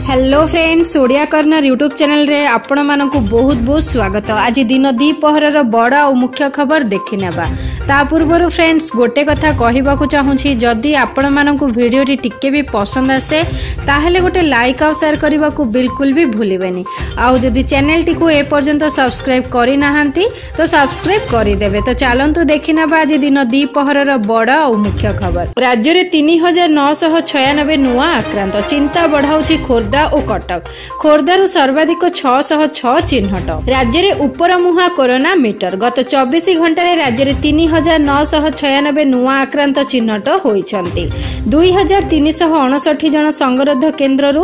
Hello friends, Odia corner YouTube channel रे आपण मानकु बहुत बहुत स्वागत। आज दिन द्विपहर बड़ और मुख्य खबर देखि नेबा। ता पूर्व फ्रेंड्स गोटे कथा कहबाकू चाहूँगी, जदि आपण मानकु वीडियोटी टिके भी पसंद आसे ताहेले गोटे लाइक और शेयर करने को बिल्कुल भी भूलिबेनी। आउ जदि चैनल टी को ए पर्यंत सब्सक्राइब करि नाहंती तो सब्सक्राइब करि देबे। तो चलंतु देखि नेबा आज दिन द्विपहर बड़ और मुख्य खबर। राज्य रे 3996 नुआ आक्रांत, चिंता बढ़ाउछि खोर्धा और कटक। खोर्धारु सर्वाधिक 606 चिन्हट। राज्य रे उपर मुहा कोरोना मीटर। गत 24 घंटे राज्य रे 3996 नुआ आक्रांत चिन्हट होइछन्ति। 2359 जन संगरोध केन्द्ररू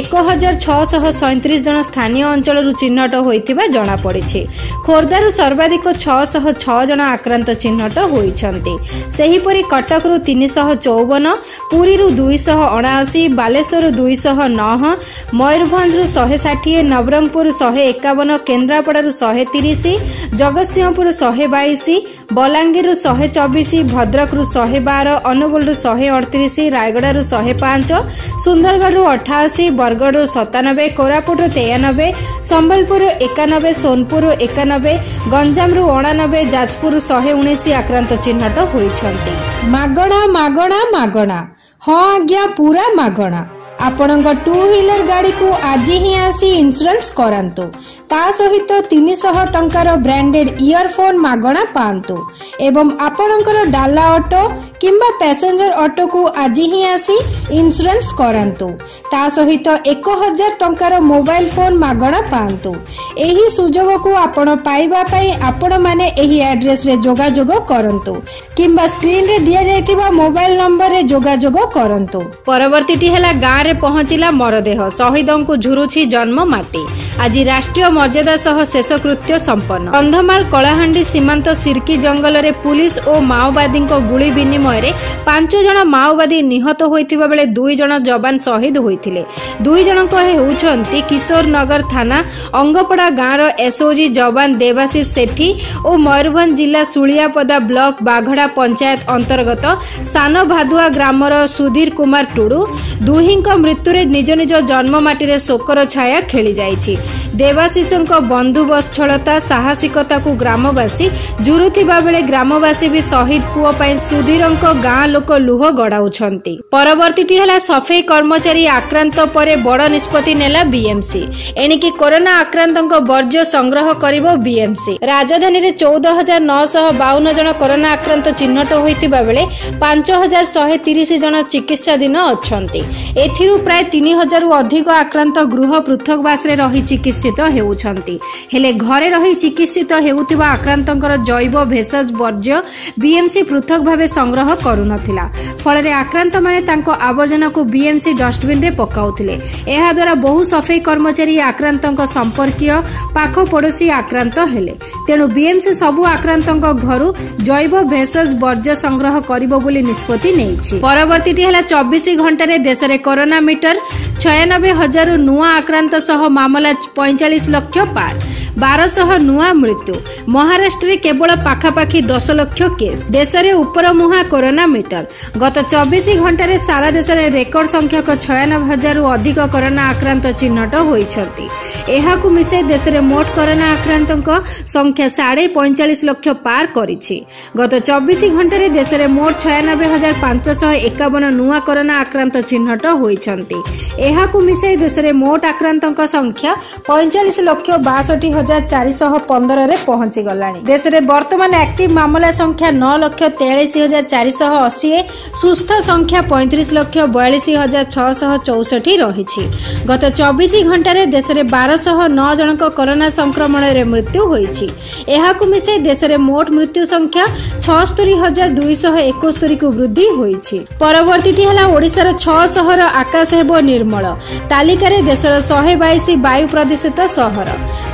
1637 जन स्थानीय अंचल चिन्हट होइथिबा जणा पड़िछि। खोर्धारु सर्वाधिक 606 जन आक्रांत चिन्हट होइछन्ति। सेहीपरि कटकरू 354, पुरीरू 279, बालेश्वररू 209, मयूरभंजरू 160, नवरंगपुर 151, केन्द्रापड़ारू 130, जगतसिंहपुर 122, बलांगीररू 124, भद्रकरू 112, अनुगुलरू 138, रायगड़ारू 105, सुंदरगढ़ 88, बरगढ़ 97, कोरापुट 93, संबलपुर 91, सोनपुर 91, गंजाम 89, जाजपुर 119 आक्रांत चिन्हट होइछन्ति। मागणा मागणा मागणा, हाँ आज्ञा पूरा मागणा। आपणक टू व्हीलर गाड़ी को आज ही आसी इंश्योरेंस करांतु। ता सहित 300 टंकार ब्रांडेड इयरफोन मागणा पांतु एवं आपणकर डाला ऑटो किंबा पैसेंजर ऑटो को आज ही आसी इंश्योरेंस करांतु। ता सहित 1000 टंकार मोबाइल फोन मागणा पांतु। एही सुजोग को आपण पाइबा पई आपण माने एही एड्रेस रे जोगाजोग करंतु किंबा स्क्रीन रे दिया जायतिबा मोबाइल नंबर रे जोगाजोग करंतु। परवर्तीटी हला गाँ रे पहुंचिला मरदेह, शहीदों को झुरुछि जन्म माटी। आज राष्ट्रीय मर्यादा सह शेषकृत्य संपन्न। कंधमाल कलाहांडी सीमांत सिरकी जंगल रे पुलिस और माओवादी गुली विनिमय रे 5 जन माओवादी निहत होइथिबा बेले 2 जन जवान शहीद होइथिले। 2 जनक हेउछन्ति किशोर नगर थाना अंगपड़ा गाँव एसओजी जवान देवाशीष सेठी और मयूरभंज जिला सुलियापदा ब्लॉक बाघड़ा पंचायत अंतर्गत सान भादुआ ग्रामर सुधीर कुमार टुडू। दुहिंक मृत्यु निज निज जन्ममाटी रे शोकर छाया खेली जाइछि। देवाशीषଙ୍କ बंधुबत्सलता साहसिकता को ग्रामवासी जुरुथिबा बेले ग्रामवासी भी शहीद पुओ पई सुधीरଙ୍କ गाँ लोक लुह गड़ाउछन्ति। परवर्तीटी हला सफाई कर्मचारी आक्रांत परे बड़ निष्पत्ति नेला बीएमसी। एणिकी कोरोना आक्रांतଙ୍କ वर्ज्य संग्रह करिबो बीएमसी। राजधानी रे 14952 जन कोरोना आक्रांत चिन्हट होइतिबा बेले 5130 जन चिकित्साधीन अछन्ति। एथिरु प्राय 3000 रु अधिक आक्रांत गृह पृथकवास रे रही चिकित्सित हेउछन्ति। हेले घरे रही चिकित्सित हेउतिबा आक्रांतଙ୍କର जैव भेषज वर्ज्य बीएमसी पृथक भावे संग्रह करुनथिला। फଳରେ आक्रांत माने तांको आवर्जना को बीएमसी डस्टबिन रे पकाउथिले। एहा द्वारा बहु सफाई कर्मचारी आक्रांतଙ୍କ संपर्कीय पाख पड़ोसी आक्रांत हेले। तेणु बीएमसी सबु आक्रांतଙ୍କ घरु जैव भेषज वर्ज्य संग्रह करिबो बोली निष्पत्ति नेइछि। परवर्तीटी हला 24 घंटा रे देश रे कोरोना मीटर 96,000 नुआ आक्रांत सह मामला 45 लाख पार, 1200 नुआ मृत्यु। महाराष्ट्र रे केवल पाखापाखी 10 लाख केस। देश रे उपर मुहा कोरोना मीटर। गत 24 घंटा रे सारा देश रे रेकर्ड संख्यक 96,000 रु अधिक कोरोना आक्रांत चिन्हट होइछन्ति। एहाकु मिसे देश रे मोट कोरोना आक्रांतक संख्या 45.5 लाख पार करिछि। गत 24 घंटा रे देश रे मोट 96,551 नुआ कोरोना आक्रांत चिन्हट होइछन्ति। एहाकु मिसे देश रे मोट आक्रांतक संख्या 45,62,415 रे पहुंची गलानी। देश रे वर्तमान एक्टिव मामला संख्या 9,43,480, सुस्थ संख्या 35,42,664 रहिछि। गत 24 घंटा रे देश रे 1209 जनक कोरोना संक्रमण रे मृत्यु होइछि। एहाकु मिसे देश रे मोट मृत्यु संख्या 76,271 को वृद्धि होइछि। परवर्तीटी हला ओडिसा 6 शहर आकाश हेबो निर्मल। तालिका रे देशर 122 वायु प्रदूषित सहर। भुवनेश्वर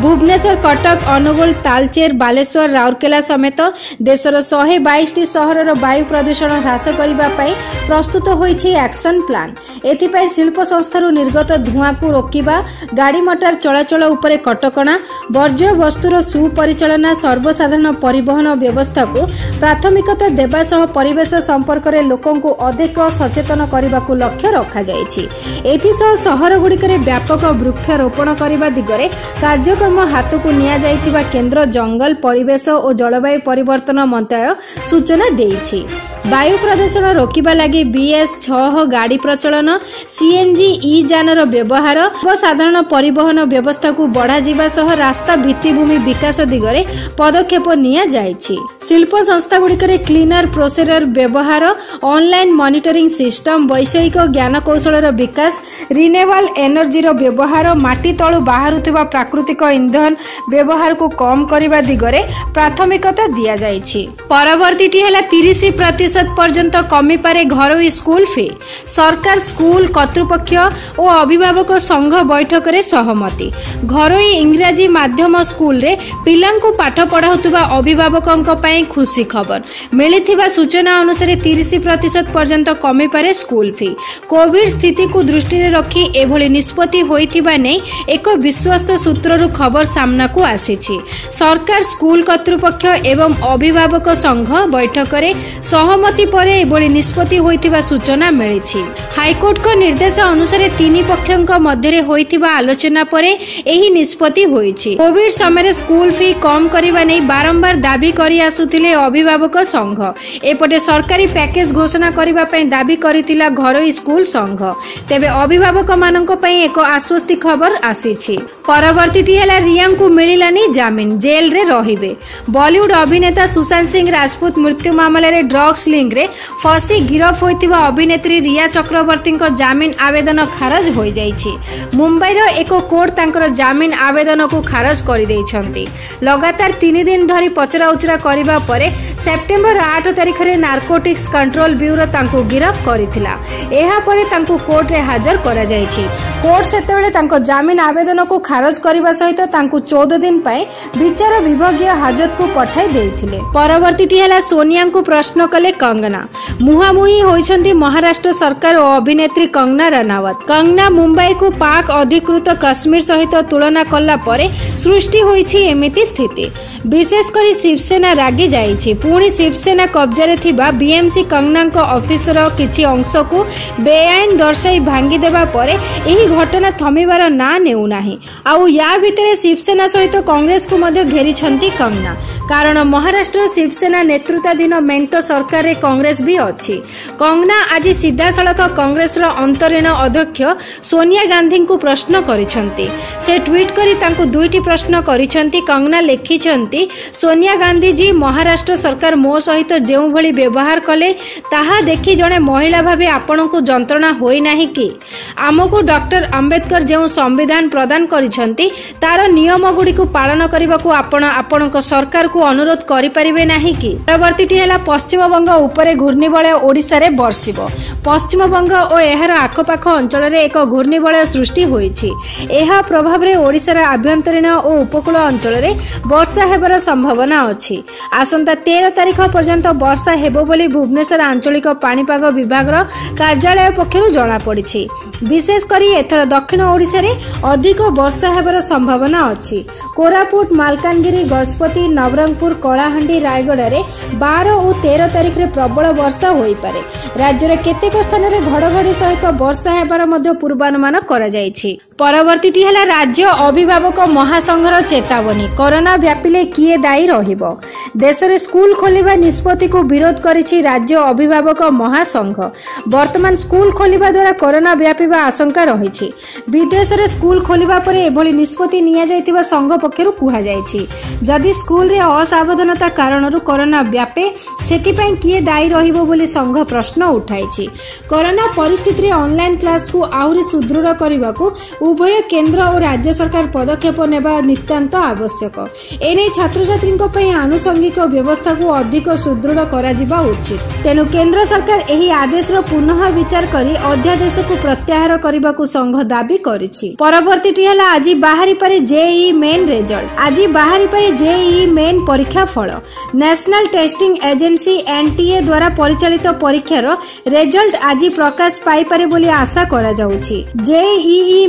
भुवनेश्वर, कटक, अनुगुल, तालचेर, बालेश्वर, राउरकेला समेत देशर 122 सहरर वायु प्रदूषण ह्रास करने प्रस्तुत होइछि एक्शन प्लान। एथिपाई शिल्प संस्थारू निर्गत धुआं को रोकिबा, गाड़ी मोटर चलाचल उपरे कटकणा, वर्ज्य वस्तुर सुपरिचालना, सर्वसाधारण परिवहन व्यवस्था को प्राथमिकता देबा सह परिवेश संपर्क में लोकों को अधिक सचेतन करने को लक्ष्य रखा जाइछि। एथिसह सहर गुड़िकरे व्यापक वृक्षारोपण करने दिगरे कार्यक्रम हाथ को निया जाइतिबा केंद्र जंगल, परिवेश और जलवायु परिवर्तन मंत्रालय सूचना देइछि। वायु प्रदूषण रोकिबा लागि BS6 गाड़ी प्रचलन, CNG ई जानर व्यवहार, साधारण परिवहन व्यवस्था को बढ़ा जिबा सह रास्ता भित्तिभूमि विकास दिगरे पदक्षेप निया जाइछि। शिल्प संस्था गुड़िकरे क्लीनर प्रोसेसर व्यवहार, ऑनलाइन मॉनिटरिंग सिस्टम, वैषयिक ज्ञान कौशलर विकास, रिन्यूएबल एनर्जी व्यवहार, माटी तळु बाहरुथिबा प्राकृतिक ईंधन व्यवहार को कम करने दिगरे प्राथमिकता दिया जाइछि। परवर्तीटी हैला 30% पर्यंत कमी पारे घरोई स्कूल फी। सरकार, स्कूल कर्तृपक्ष और अभिभावक संघ बैठक रे सहमति। घरोई इंग्राजी माध्यम स्कूल रे पिलांको पाठ पढ़ाउतबा अभिभावकंक पई खुशी खबर। मिलिथिबा सूचना अनुसार 30% पर्यंत कमी पारे स्कूल फी। कोविड स्थिति को दृष्टि रे रखी एभली निष्पत्ति होइथिबा नै एक विश्वस्त सूत्ररु खबर सामना को आसीछि। सरकार, स्कूल कर्तृपक्ष एवं अभिभावक संघ बैठक रे सहमति परे एभली निष्पत्ति होइथिबा सूचना मिलिछि। हाईकोर्ट को निर्देश अनुसार तीन पक्षक मध्य होइथिबा आलोचना परे एही निष्पत्ति होइछि। कोविड समय स्कूल फी कम करबा नै बारंबार दाबी करि आसुथिले अभिभावक संघ। एपटे सरकारी पैकेज घोषणा करबा पई दाबी करितिला घरोई स्कूल संघ। तेबे अभिभावक मानक पई एक आश्वस्ति खबर आसीछि। परवर्तीटी हैला रियांको मिलिलानी जामिन, जेल रे रहिबे। बॉलीवुड अभिनेता सुशांत सिंह राजपूत मृत्यु मामले रे ड्रग्स लिंक रे फसी गिरफ होइतिबा अभिनेत्री रिया चक्रवर्ती को जामिन आवेदन खारज हो जाइछि। मुंबई रो एक कोर्ट तांकर जामिन आवेदन को खारज करि दैछंती। लगातार 3 दिन धरी पचरा उचरा करिबा परे सेप्टेम्बर 8 तारिख रे नार्कोटिक्स कंट्रोल ब्यूरो तांको गिरफ करिथिला। एहा परे तांको कोर्ट रे हाजर करा जाइछि। कोर्ट सेतेबेले तांको जामिन आवेदन को खारज करबा सहित तांको 14 दिन पय विचार विभागीय हाजत को पठाई देइथिले। परवर्तीटी हैला सोनिया को प्रश्न कले कंगना। मुहामुही होइछंती महाराष्ट्र सरकार और अभिनेत्री कंगना रनावत। कंगना मुंबई को पाक अधिकृत कश्मीर सहित तुलना कला परे सृष्टि होइछि एमिति स्थिति। विशेषकर शिवसेना रागी जाइछि। पुणी शिवसेना कब्जारे थिबा बीएमसी कंगना ऑफिसर किछि अंश को बेआईन दर्शाई भांगी देबा परे एही घटना थमिबार ना नेउ नाही। आउ या भितरे शिवसेना सहित कांग्रेस को मध्य घेरिछंती कंगना। कारण महाराष्ट्र शिवसेना नेतृत्वाधीन मेंटो सरकार रे कांग्रेस भी अछि। कंगना आज सीधासलख कांग्रेस रो अंतरीण अध्यक्ष सोनिया गांधी को प्रश्न करिछंती। से ट्वीट करी तांको दुईटी प्रश्न करिछंती। कंगना लेखिछंती, सोनिया गांधी जी, महाराष्ट्र सरकार मो सहित जेउ भली व्यवहार कले ताहा देखि जणे महिला भाबे आपनको जंत्रणा होई नाही कि? आमको डॉक्टर अंबेडकर जेउ संविधान प्रदान करिछंती तार नियम गुडी को पालन करबा को आपनको सरकार को अनुरोध करि परिबे नाही कि? परवर्तीटी हैला पश्चिम बंग उपरे घूर्णिबलय ओडिसा रे बर्षिबो। पश्चिम बंग और एहार आखपाख अंचल रे एक घूर्णिबलय सृष्टि होइछि। एहा प्रभाव रे ओडिसा आभ्यंतरीण और उपकूल अंचल रे वर्षा हेबार संभावना अछि। आसंता 13 तारिख पर्यंत वर्षा हेबो बोली भुवनेश्वर आंचलिक पाणीपाग विभाग कार्यालय पक्षरु जणा पड़िछि। विशेष करी एथर दक्षिण ओडिसा रे अधिक वर्षा हेबार संभावना अछि। कोरापुट, मालकानगिरी, गजपति, नवरंगपुर, कलाहांडी, रायगढ़ रे 12 और 13 तारिख रे प्रबल वर्षा होई पारे। राज्य रे केतेक स्थान रे घड़घड़ी सहित वर्षा हेबार मध्य पूर्वानुमान करा जायछि। परवर्तीटी हैला राज्य अभिभावक महासंघर चेतावनी। कोरोना व्यापिले किए दायी रहिबो। देश रे स्कूल खोलिबा निष्पत्ति को विरोध करिछि राज्य अभिभावक महासंघ। वर्तमान स्कूल खोलिबा द्वारा कोरोना व्यापिबा आशंका रहिछि। विदेश रे स्कूल खोलिबा परे एभली निष्पत्ति निया जायतिबा संघ पक्षरु कुहा जायछि। जदि स्कूल रे असावधानता कारणरु कोरोना व्यापे सेतिपई किए दायी रहिबो बोली संघ प्रश्न उठाइछि। कोरोना परिस्थिति रे ऑनलाइन क्लास को आहुरी सुदृढ़ करबाकू उभय केंद्र और राज्य सरकार पदक्षेप नेबा नितांत आवश्यक। एने छात्र छात्री पई आनुषंगिक व्यवस्था को अधिक सुदृढ़ करा जिबा उचित। तेनु केंद्र सरकार एही आदेश रो पुनः विचार करी अध्यादेश को प्रत्याहार करबाकू संघ दाबी करिछि। परवर्तीटी हला आज बाहरी पारे जेईई मेन रिजल्ट। आज बाहरी पारे जेईई मेन परीक्षा फल। नेशनल टेस्टिंग एजेंसी एनटीए द्वारा परिचालित परीक्षार रिजल्ट आज प्रकाश पाई पारे बोली आशा करा जाउछि। जेईई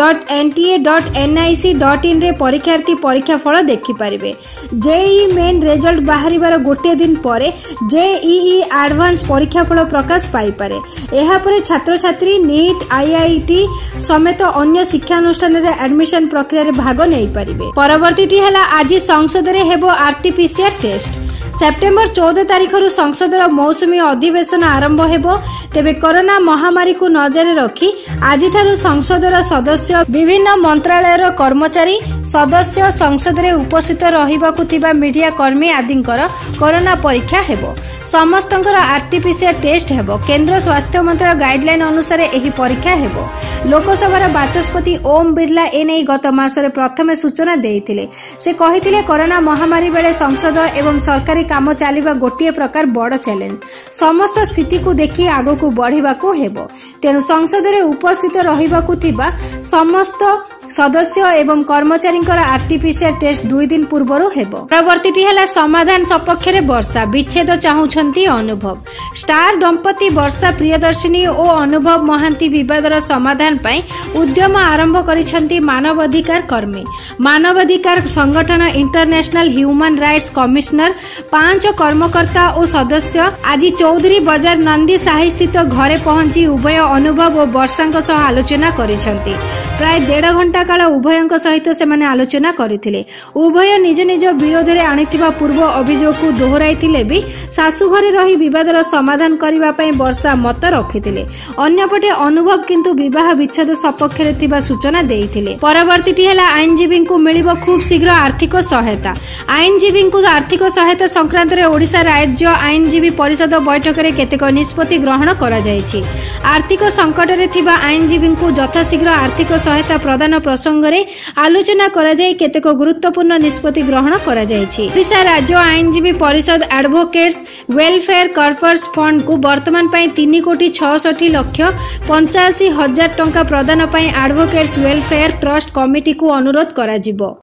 main.nta.nic.in रे परीक्षार्थी परीक्षा फल देखि पारिबे। जेईई मेन रिजल्ट बाहरी बार गोटे दिन परे जेईई एडवांस परीक्षा फल प्रकाश पाई पारे। एहा परे छात्र छात्री नीट आईआईटी समेत अन्य शिक्षानुष्ठान रे एडमिशन प्रक्रिया रे भाग नै पारिबे। परवर्तीटी हला आज संसद रे हेबो आरटीपीसीआर टेस्ट। सेप्टेम्बर 14 तारिखर संसदर मौसुमी अधिवेशन आरंभ हेबो। तेबे कोरोना महामारी को नजर रखी आज संसदर सदस्य विभिन्न मंत्रालयर कर्मचारी सदस्य संसद रे उपस्थित रहिबाकु थिबा मीडिया कर्मी आदिंकर कोरोना परीक्षा हेबो। समस्तंकर आरटीपीसीआर टेस्ट हेबो। केंद्र स्वास्थ्य मंत्रालय गाइडलाइन अनुसार एही परीक्षा हेबो। लोकसभार बाचस्पति ओम बिरला एने गत मासरे प्रथमे सूचना देइथिले। से कहिथिले कोरोना महामारी बेले संसद एवं सरकारी काम चलिबा गोटिए प्रकार बड़ चैलेंज। समस्त स्थिति को देखि आगो को बढ़िबाकू हेबो। तेनु संसद रे उपस्थित रहिबाकू थिबा समस्त सदस्य एवं कर्मचारींकर आरटीपीसीआर टेस्ट 2 दिन पूर्वरु हेबो। परवर्तीटी हला समाधान सपक्ष रे वर्षा विच्छेद चाहुछंती अनुभव। स्टार दंपति वर्षा प्रियदर्शिनी और अनुभव महांती विवादर समाधान पई उद्यम आरंभ करिसंती मानवाधिकार कर्मी। मानवाधिकार संगठन इंटरनेशनल ह्यूमन राइट्स कमिशनर 5 कर्मकर्ता और सदस्य आज चौधरी बाजार नंदी साही स्थित घरे पहुंची उभय अनुभव और वर्षांक सह आलोचना करिसंती। प्राय 1.5 घंटा काल उभयंक सहित सेमाने आलोचना करथिले। उभय निज निज विरोध रे आनिथिबा पूर्व अभियोग को दोहराइथिले भी सासु घरे रही विवादर समाधान करिबा पई वर्षा मत रखिथिले। अन्यपटे अनुभव किंतु विवाह विच्छेद सपक्ष रे थिबा सूचना देइथिले। परवर्तीटी हला आईनजीवी को मिलिबो खूब शीघ्र आर्थिक सहायता। आईनजीवी को आर्थिक सहायता संक्रांत रे ओडिशा राज्य आईनजीवी परिषद बैठक रे केतेक निष्पत्ति ग्रहण करा जायछि। आर्थिक संकट रे थिबा आईनजीवी को यथाशीघ्र आर्थिक सहायता प्रदान प्रसंग रे आलोचना करा जाय केतेक गुरुत्वपूर्ण निष्पत्ति ग्रहण करा जायछि। ओडिशा राज्य आईनजीवी परिषद एडवोकेट्स वेलफेयर कॉर्पस फंड को वर्तमान पई 3,66,85,000 टंका प्रदान पई एडवोकेट्स वेलफेयर ट्रस्ट कमिटी को अनुरोध करा जिवो।